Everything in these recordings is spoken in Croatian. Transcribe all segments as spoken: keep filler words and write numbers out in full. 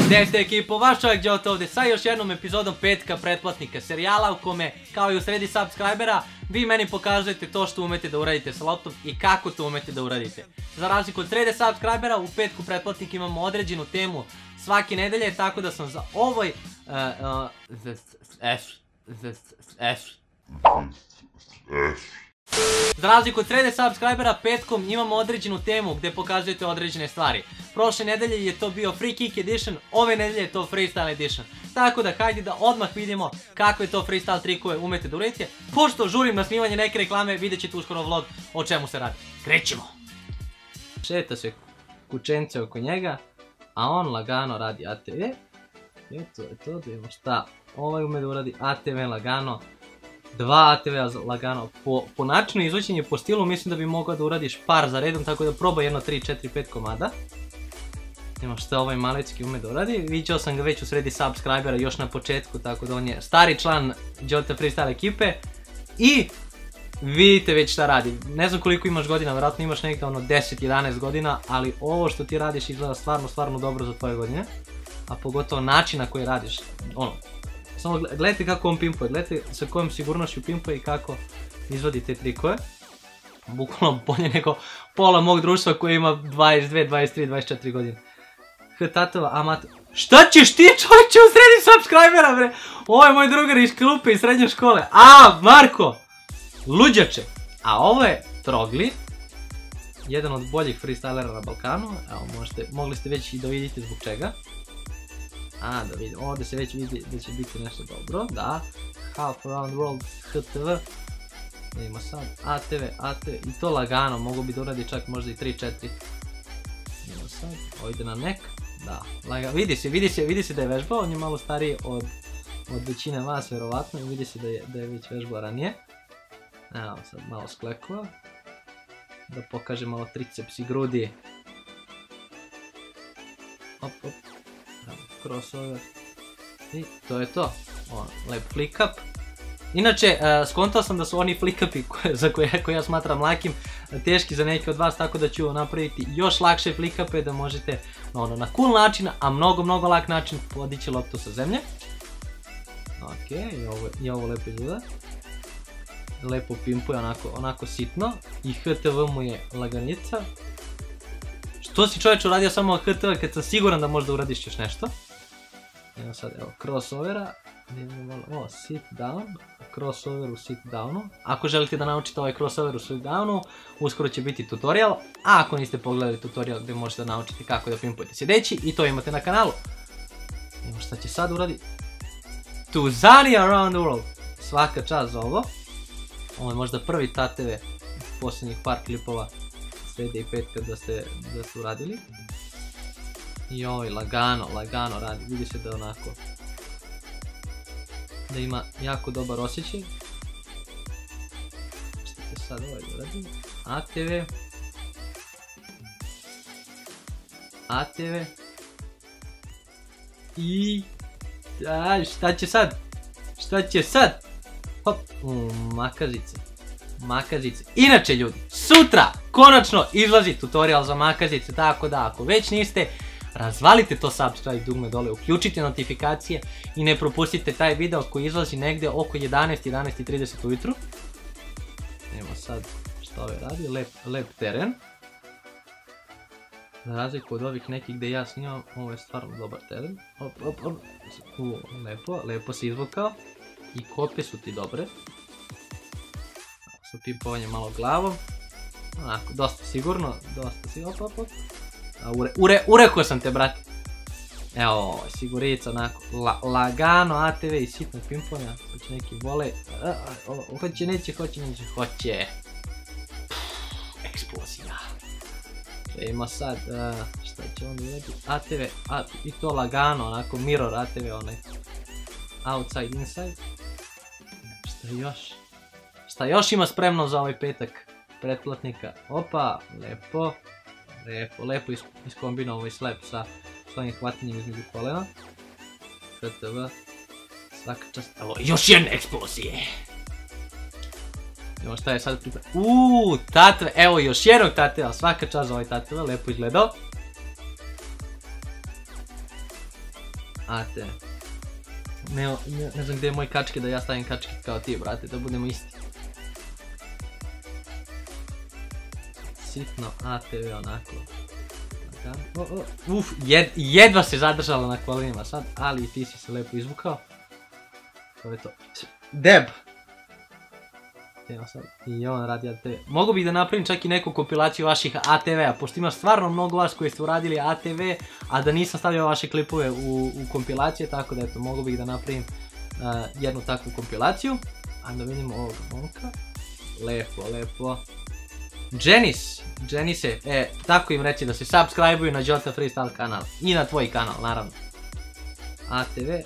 Gde ste ekipo, vaš čovjek Jota ovdje sa još jednom epizodom petka pretplatnika serijala u kome, kao i u sredi subscribera, vi meni pokazujete to što umete da uradite sa loptom i kako to umete da uradite. Za razliku od srede subscribera, u petku pretplatnika imamo određenu temu svake nedelje, tako da sam za ovoj... Za razliku od srede subscribera, petkom imamo određenu temu gdje pokazujete određene stvari. Prošle nedelje je to bio Free Kick Edition, ove nedelje je to Freestyle Edition. Tako da hajde da odmah vidimo kakve to freestyle trikove umete da uradite. Pošto žurim na snimanje neke reklame, vidjet ćete uskoro vlog o čemu se radi. Krećemo! Šeta se kućence oko njega, a on lagano radi A T V. Eto je to, da vidimo šta ovaj ume da uradi. A T V lagano. Dva A T V-a lagano. Po, po načinu izvođenja po stilu mislim da bi mogao da uradiš par za redom, tako da probaj jedno tri, četiri, pet komada. Ima šta ovaj malecki ume da uradi. Viđao sam ga već u sredi subscribera još na početku, tako da on je stari član Jota Freestyle ekipe. I vidite već šta radi. Ne znam koliko imaš godina, vjerojatno imaš nekada ono deset jedanaest godina, ali ovo što ti radiš izgleda stvarno, stvarno dobro za tvoje godine. A pogotovo način na koji radiš, ono, samo gledajte kako on pimpuje, gledajte sa kojom sigurnošću pimpuje i kako izvodi te trikove. Bukvalno bolje nego pola mog društva koji ima dvadeset dve, dvadeset tri, dvadeset četiri godine. H tatova, amat... Šta ćeš ti čovječe u sredi subscribera bre? Ovo je moj drugar iz klupe iz srednje škole. A, Marko! Luđače! A ovo je Trogli. Jedan od boljih freestylera na Balkanu. Evo, možete, mogli ste već i da vidite zbog čega. A, da vidim, ovdje se već vidi da će biti nešto dobro, da. Half Around World H T V. Vidimo sad, A T V, A T V, i to lagano, mogu bi da uradi čak možda i tri četiri. Vidimo sad, ovo ide na nek, da, lagano, vidi se, vidi se, vidi se da je vežbao, on je malo stariji od, od većine vas, vjerovatno, i vidi se da je, da je već vežbao ranije. Evo sad malo sklekova, da pokaže malo triceps i grudi. Op, op. Crossover. I to je to. Lep flick up. Inače, skontao sam da su oni flick upi za koje ja smatram lakim, teški za neke od vas, tako da ću napraviti još lakše flick upe da možete na cool način, a mnogo, mnogo lak način podići loptu sa zemlje. Ok, i ovo lepo izgleda. Lepo pimpuje, onako sitno. I H T V mu je laganica. Što si čovječ uradio samo H T V kad sam siguran da možda uradiš još nešto? Evo sad, evo, crossovera, o, sit down, crossover u sit downu. Ako želite da naučite ovaj crossover u sit downu, uskoro će biti tutorial, a ako niste pogledali tutorial gdje možete da naučite kako da pimpujete sjedeći, i to imate na kanalu. Evo šta će sad uradi. Tuzani Around the World, svaka čast za ovo. Ovo je možda prvi A T V posljednjih par klipova srede i petka da ste uradili. I ovaj lagano, lagano radi, vidi se da je onako, da ima jako dobar osjećaj. Što će sad ovaj uradi? A T V, A T V, i šta će sad? Šta će sad? Hop, makazice, makazice. Inače ljudi, sutra konačno izlazi tutorial za makazice, tako da ako već niste, razvalite to subscribe dugme dole, uključite notifikacije i ne propustite taj video koji izlazi negdje oko jedanaest, jedanaest i trideset ujutru. Evo sad što ovaj radi, lep, lep teren. Za razliku od ovih nekih gdje ja snimam, ovo je stvarno dobar teren. Op, op, op. U, lepo, lepo si izvukao. I kopije su ti dobre. Sa pimpovanjem malo glavom. Onako, dosta sigurno, dosta sigurno, op, op, op. Ure, ure, urekao sam te, brate. Evo, sigurica, onako, lagano, A T V i sitno pimpovanja. Hoće neki vole. Hoće, neće, hoće, neće, hoće. Eksplozija. Ima sad, šta će on uraditi? A T V, i to lagano, onako, mirror A T V, onaj. Outside, inside. Šta još? Šta još ima spremno za ovaj petak pretplatnika? Opa, lepo. Lepo, lepo iskombinao ovaj slap sa svojim hvatanjem između kolena. H T V. Svaka čast. Evo, još jedne eksplozije. Evo šta je sad pripremio. Uuu, tatve, evo još jednog tatve, svaka čast za ovaj tatve, lepo izgledao. A T V. Ne, ne, ne znam gdje je moj kačke da ja stavim kačke kao ti, brate, da budemo isti. Sitno A T V onako. O, o, uf, jed, jedva se zadržala na kolenima sad, ali i ti si se lepo izvukao. To je to. Deb! Evo sad, i on radi A T V. Mogu bih da napravim čak i neku kompilaciju vaših A T V-a, pošto ima stvarno mnogo vas koji ste uradili A T V, a da nisam stavio vaše klipove u, u kompilacije, tako da eto, mogu bih da napravim uh, jednu takvu kompilaciju. A da vidimo ovog momka. Lepo, lepo. Dženis, Dženise, e, tako im reći da se subscribe-uju na Jota Freestyle kanal. I na tvoj kanal, naravno. A T V.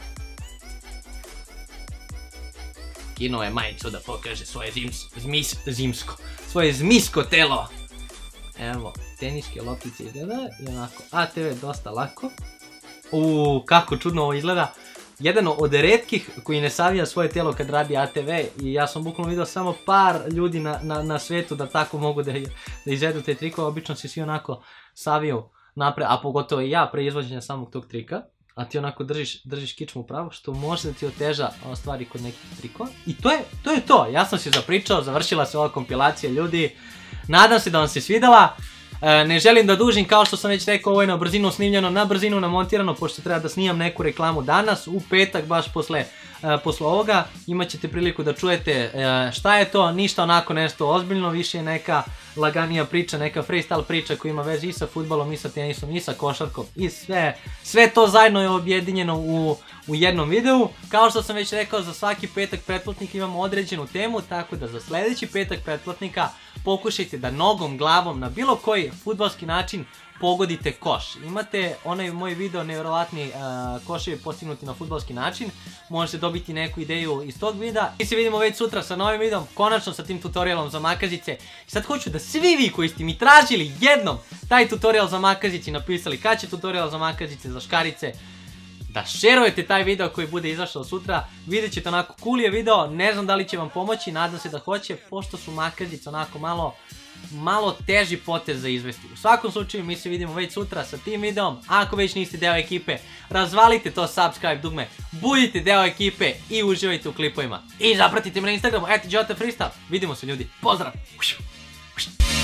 Kinuo je majicu da pokaže svoje zims, zmis, zimsko, svoje zmisko telo. Evo, teniske loptice izgleda i onako, A T V dosta lako. Uuu, kako čudno ovo izgleda. Jedan od retkih koji ne savija svoje telo kad radi A T V i ja sam bukvalno vidio samo par ljudi na, na, na svetu da tako mogu da, da izvedu te trikove, obično se svi onako saviju napred, a pogotovo i ja pre izvođenja samog tog trika. A ti onako držiš, držiš kičmu pravo, što može da ti oteža stvari kod nekih trikova. I to je, to je to, ja sam se zapričao, završila se ova kompilacija ljudi. Nadam se da vam se svidela. E, ne želim da dužim, kao što sam već rekao, ovo je na brzinu snimljeno, na brzinu namontirano, pošto treba da snimam neku reklamu danas, u petak, baš posle, e, posle ovoga. Imat ćete priliku da čujete e, šta je to, ništa onako nešto ozbiljno, više je neka laganija priča, neka freestyle priča koja ima veze i sa fudbalom, i sa tenisom, i sa košarkom, i sve, sve to zajedno je objedinjeno u, u jednom videu. Kao što sam već rekao, za svaki petak pretplatnika imamo određenu temu, tako da za sljedeći petak pretplatnika pokušajte da nogom, glavom, na bilo koji fudbalski način pogodite koš. Imate onaj moj video, nevjerovatni uh, koševi postignuti na fudbalski način. Možete dobiti neku ideju iz tog videa. Mi se vidimo već sutra sa novim videom, konačno sa tim tutorialom za makazice. I sad hoću da svi vi koji ste mi tražili jednom taj tutorial za makazice i napisali kad će tutorial za makazice, za škarice, da šerujete taj video koji bude izašao sutra. Vidjet ćete onako cool je video, ne znam da li će vam pomoći, nadam se da hoće, pošto su makazice onako malo malo teži potez za izvesti. U svakom slučaju mi se vidimo već sutra sa tim videom. Ako već niste deo ekipe, razvalite to subscribe dugme, budite deo ekipe i uživajte u klipovima. I zapratite me na Instagramu, et Jota Freestyle. Vidimo se ljudi, pozdrav!